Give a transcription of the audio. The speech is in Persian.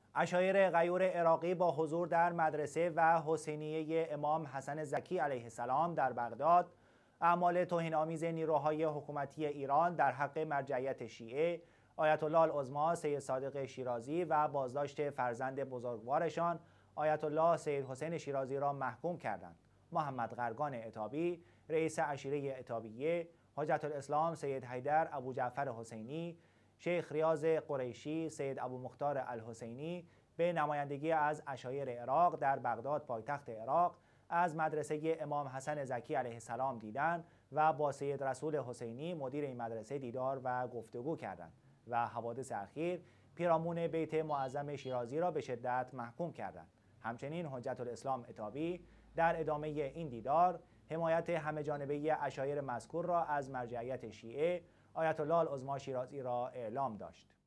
عشایر غیور عراقی با حضور در مدرسه و حسینیه امام حسن زکی علیه السلام در بغداد اعمال توهین‌آمیز نیروهای حکومتی ایران در حق مرجعیت شیعه آیت الله العظمی سید صادق شیرازی و بازداشت فرزند بزرگوارشان آیت الله سید حسین شیرازی را محکوم کردند. محمد غرگان عتابی، رئیس عشیره عتابیه، حجت الاسلام سید حیدر ابو جعفر حسینی، شیخ ریاض قریشی، سید ابو مختار الحسینی به نمایندگی از عشایر عراق در بغداد پایتخت عراق از مدرسه امام حسن زکی علیه السلام دیدند و با سید رسول حسینی مدیر این مدرسه دیدار و گفتگو کردند و حوادث اخیر پیرامون بیت معظم شیرازی را به شدت محکوم کردند. همچنین حجت الاسلام عتابی در ادامه این دیدار حمایت همه‌جانبه عشایر مذکور را از مرجعیت شیعه آیت الله العظمی شیرازی را اعلام داشت.